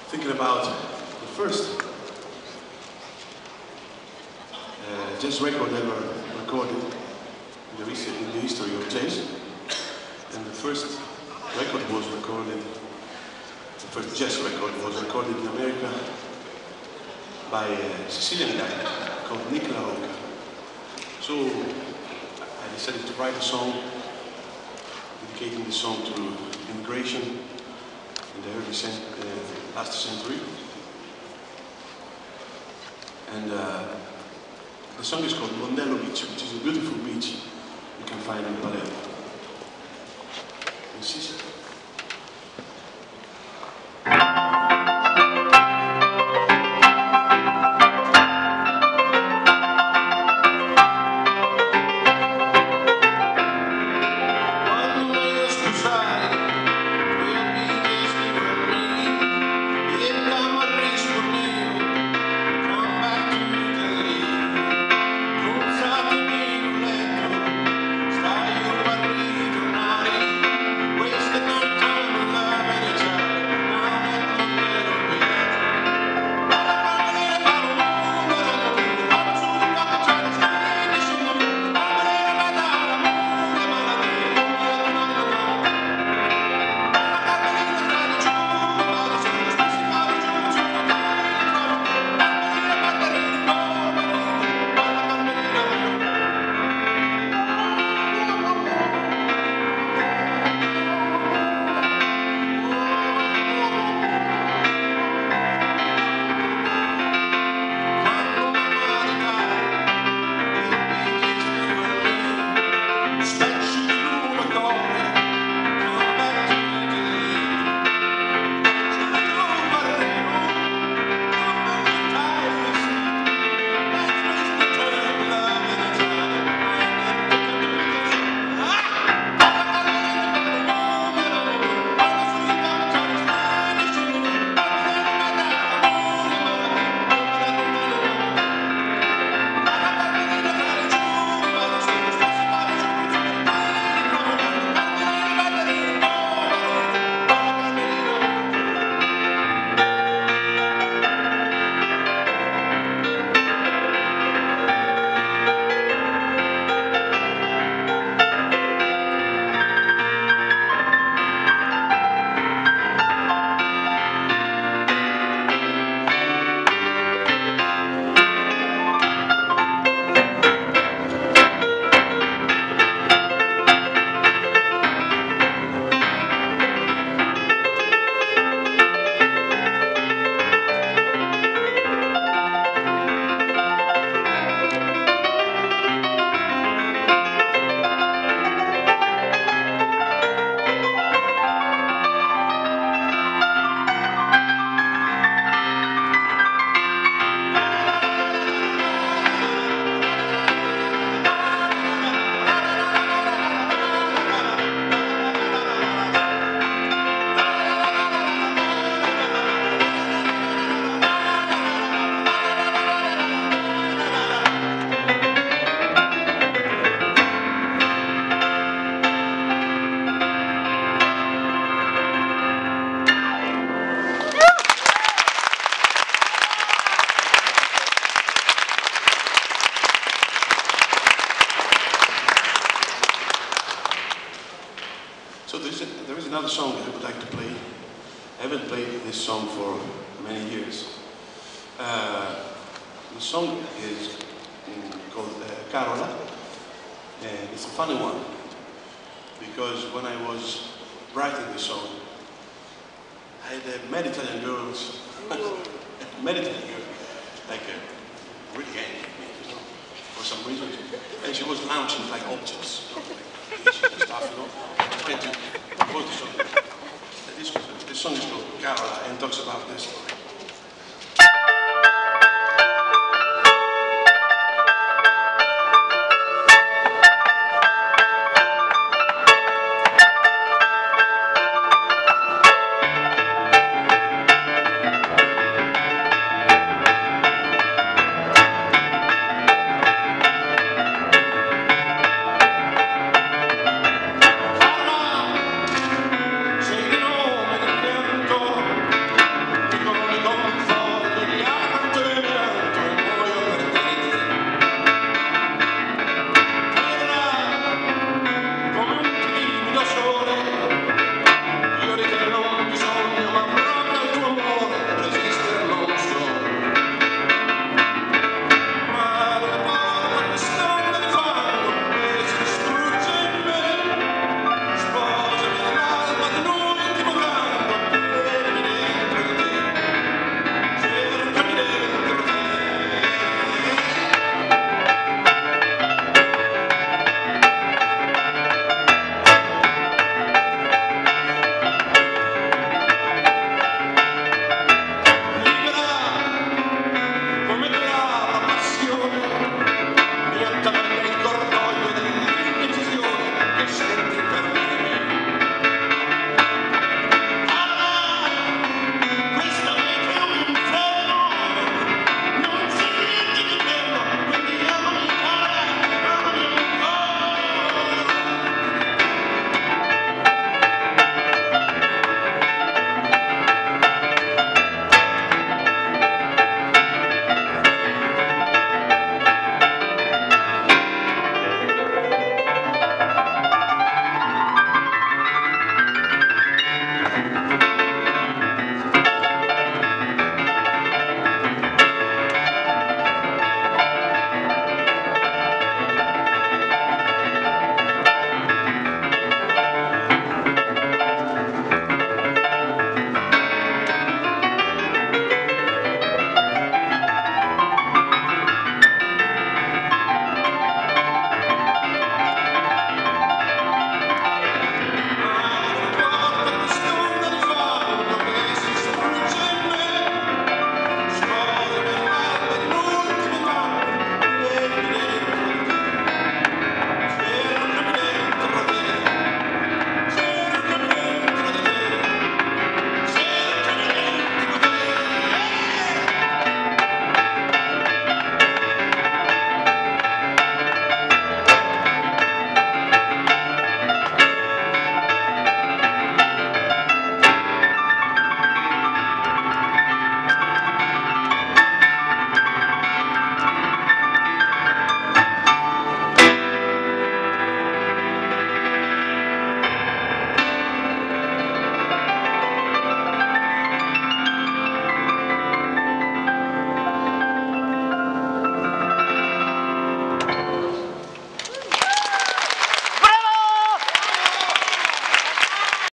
thinking about the first jazz record ever recorded in the history of jazz. And the first record was recorded, the first jazz record was recorded in America by a Sicilian guy called Nick LaRocca. So I decided to write a song, dedicating the song to immigration in the early last century. And the song is called Mondello Beach, which is a beautiful beach you can find in Palermo, in Sicily. So there is another song that I would like to play. I haven't played this song for many years. The song is called Carola, and it's a funny one because when I was writing the song, I had met Italian girls, met Italian girl, like really angry at me, you know, for some reason, and she was launching like objects, you know, like dishes and stuff, you know. And to compose the song. This song is called Carola and talks about this.